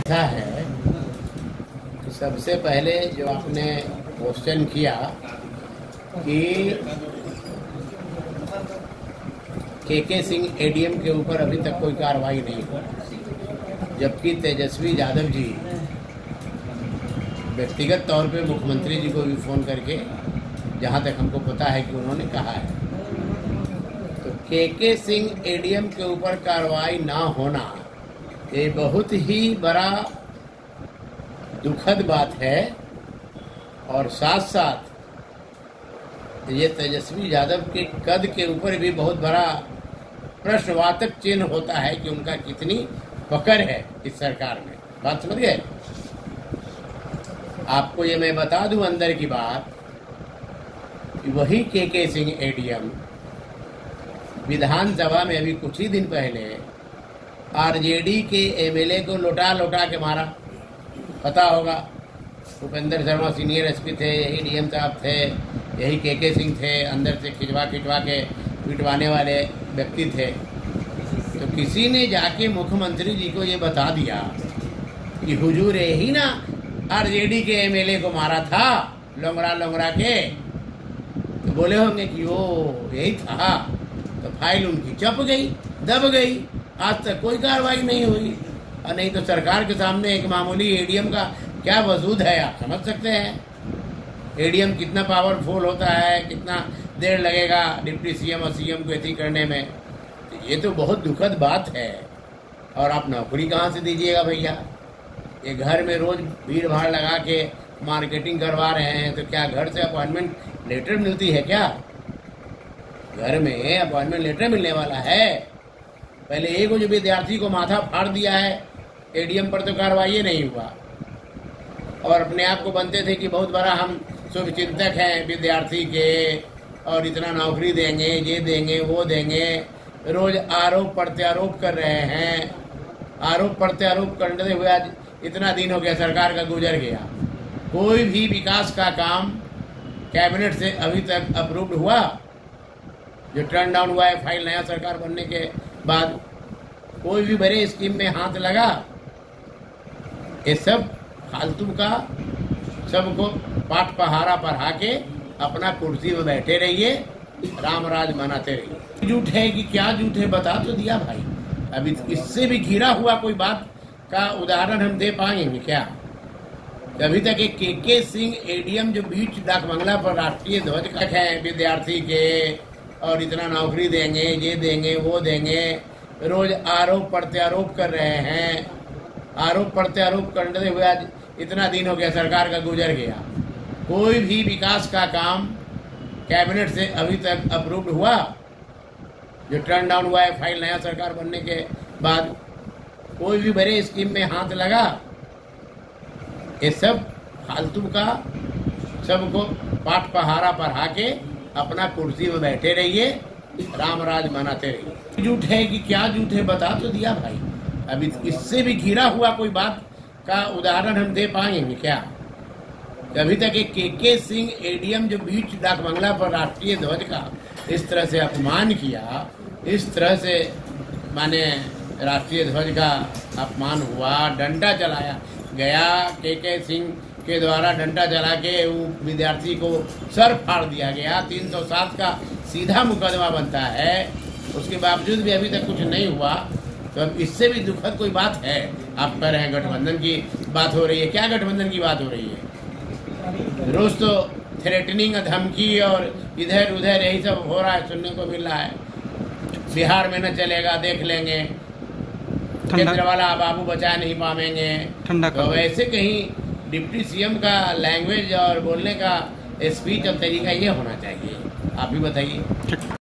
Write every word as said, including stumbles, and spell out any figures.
ऐसा है कि सबसे पहले जो आपने क्वेश्चन किया कि के के सिंह एडीएम के ऊपर अभी तक कोई कार्रवाई नहीं हुई, जबकि तेजस्वी यादव जी व्यक्तिगत तौर पे मुख्यमंत्री जी को भी फ़ोन करके, जहाँ तक हमको पता है कि उन्होंने कहा है, तो के के सिंह एडीएम के ऊपर कार्रवाई ना होना ये बहुत ही बड़ा दुखद बात है। और साथ साथ ये तेजस्वी यादव के कद के ऊपर भी बहुत बड़ा प्रश्नवाचक चिन्ह होता है कि उनका कितनी पकड़ है इस सरकार में। बात समझ गए? आपको ये मैं बता दूं अंदर की बात कि वही के के सिंह एडीएम विधानसभा में अभी कुछ ही दिन पहले आरजेडी के एमएलए को लौटा लौटा के मारा। पता होगा, भूपेंद्र शर्मा सीनियर एसपी थे, यही डीएम साहब थे, यही के के सिंह थे, अंदर से खिंचवा खिंचवा के पिटवाने वाले व्यक्ति थे। तो किसी ने जाके मुख्यमंत्री जी को ये बता दिया कि हुजूर यही ना आरजेडी के एमएलए को मारा था लोंगड़ा लोंगड़ा के। तो बोले होंगे कि वो यही था, तो फाइल उनकी चप गई, दब गई, आज तक कोई कार्रवाई नहीं हुई। और नहीं तो सरकार के सामने एक मामूली एडीएम का क्या वजूद है, आप समझ सकते हैं। एडीएम कितना पावरफुल होता है, कितना देर लगेगा डिप्टी सीएम और सीएम को एथी करने में। तो ये तो बहुत दुखद बात है। और आप नौकरी कहाँ से दीजिएगा भैया? ये घर में रोज भीड़ भाड़ लगा के मार्केटिंग करवा रहे हैं, तो क्या घर से अपॉइंटमेंट लेटर मिलती है क्या? घर में अपॉइंटमेंट लेटर मिलने वाला है। पहले एक जो विद्यार्थी को माथा फाड़ दिया है एडीएम पर, तो कार्रवाई नहीं हुआ। और अपने आप को बनते थे कि बहुत बड़ा हम शुभचिंतक हैं विद्यार्थी के, और इतना नौकरी देंगे, ये देंगे, वो देंगे। रोज आरोप प्रत्यारोप कर रहे हैं। आरोप प्रत्यारोप करते हुए आज इतना दिन हो गया, सरकार का गुजर गया, कोई भी विकास का काम कैबिनेट से अभी तक अप्रूव्ड हुआ? जो टर्न डाउन हुआ है फाइल नया सरकार बनने के बाद, कोई भी बड़े स्कीम में हाथ लगा? ये सब फालतू का, सबको पाठ पहाड़ा पढ़ा के अपना कुर्सी में बैठे रहिए, राम राज मनाते रहिए। झूठ है कि क्या झूठ है बता तो दिया भाई। अभी इससे भी घिरा हुआ कोई बात का उदाहरण हम दे पाएंगे क्या? अभी तक एक के के सिंह एडीएम जो बीच डाक बंगला पर राष्ट्रीय ध्वज का है विद्यार्थी के, और इतना नौकरी देंगे, ये देंगे, वो देंगे। रोज आरोप प्रत्यारोप कर रहे हैं। आरोप प्रत्यारोप करते हुए आज इतना दिन हो गया, सरकार का गुजर गया, कोई भी विकास का काम कैबिनेट से अभी तक अप्रूव्ड हुआ? जो टर्न डाउन हुआ है फाइल नया सरकार बनने के बाद, कोई भी बड़े स्कीम में हाथ लगा? ये सब फालतू का, सबको पाठ पहाड़ा पढ़ा के अपना कुर्सी में बैठे रहिए, राम राज मनाते रहिए। झूठ है कि क्या झूठ है बता तो दिया भाई। अभी इससे भी घिरा हुआ कोई बात का उदाहरण हम दे पाएंगे क्या? अभी तक एक के के सिंह एडीएम जो बीच डाक बंगला पर राष्ट्रीय ध्वज का इस तरह से अपमान किया, इस तरह से माने राष्ट्रीय ध्वज का अपमान हुआ, डंडा चलाया गया, के के सिंह के द्वारा डंडा चला के वो विद्यार्थी को सर फाड़ दिया गया। तीन सौ सात का सीधा मुकदमा बनता है, उसके बावजूद भी अभी तक कुछ नहीं हुआ। तो अब इससे भी दुखद कोई बात है? आप कह रहे हैं गठबंधन की बात हो रही है, क्या गठबंधन की बात हो रही है? रोज तो थ्रेटनिंग, धमकी और इधर उधर यही सब हो रहा है, सुनने को मिल रहा है। बिहार में न चलेगा, देख लेंगे, केंद्र वाला बाबू बचा नहीं पाएंगे। तो वैसे कहीं डिप्टी सीएम का लैंग्वेज और बोलने का स्पीच और तरीका ये होना चाहिए? आप भी बताइए।